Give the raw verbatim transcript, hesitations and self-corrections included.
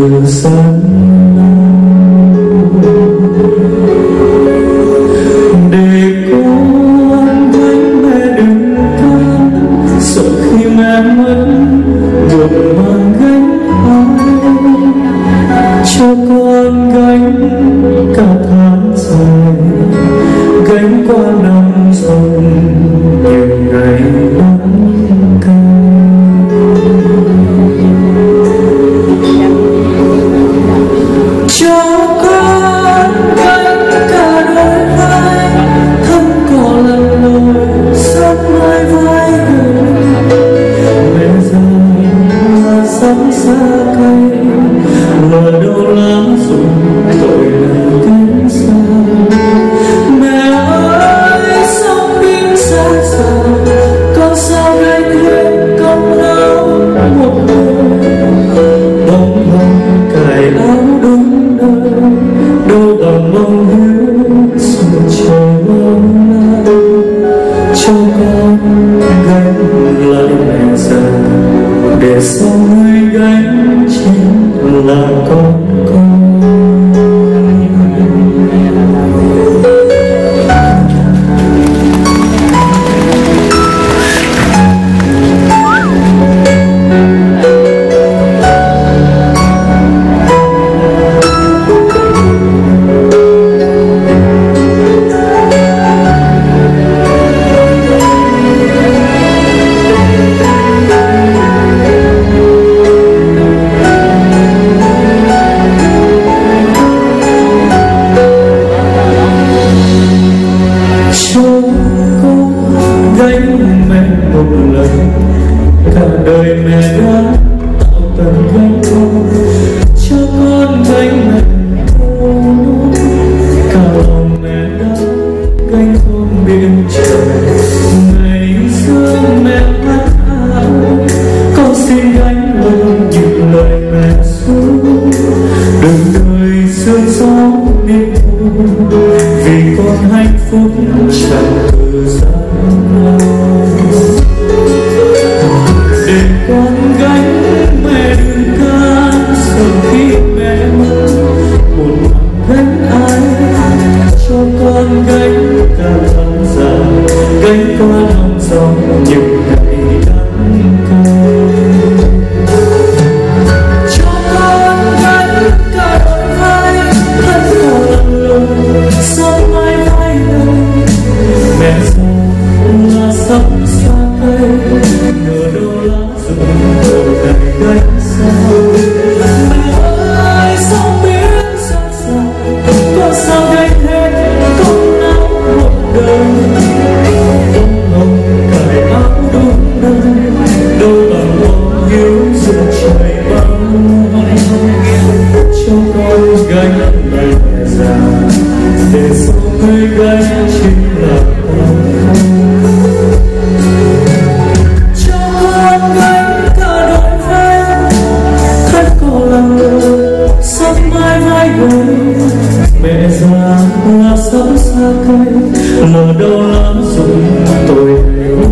từ sớm để con gánh mẹ đừng than, sợ khi mẹ mất buộc mang gánh ai cho con gánh cả tháng dài, gánh qua năm dòng những ngày nắng cay. Cho con gánh cả đôi vai, thân cỏ lần lội sắp mai vai người. Mẹ già là sắm xa cây, lờ đâu lá rụng tội là cánh xa. Mẹ ơi sao tim xa xa, con sao gánh hết công lao một đời. Bóng bóng cài áo đúng nơi, đâu bằng mong hiếu sự trời mong lai. Cho con gánh lại mẹ già, để sau người gánh chính là con con. Gánh mẹ một lần, cả đời mẹ đã tạo tần gánh con. Cho con gánh mẹ con, cả lòng mẹ đã gánh con biển trời. Ngày xưa mẹ hát áo, con xin gánh luôn những lời mẹ xuống. Đừng đời sương gió biết buồn, vì con hạnh phúc chẳng từ gian. Để con gánh mẹ đừng can, sợ khi mẹ mất một lòng gánh ai. Cho con gánh cả tháng dài, gánh qua năm dòng những ngày đắng cay. Cho con gánh cả đôi vai, thân cỏ lặng lùng sớm mai vai đời. Mẹ già là sắp xa cây, nửa đâu lá rụng đổ đầy gánh xa. Mẹ ơi sao biết xa xa, con sao gánh hết công lao một đời. Bông hồng cài áo đúng nơi, đâu bằng mong hiếu dựng trời băng. Cho con gánh lại mẹ già, để sau người gánh chính là con. Cho con gánh cả đôi vai, thân cỏ lặng lội sắp mai vai người. Mẹ già là sắm xa cây, lờ đâu lá rụng tội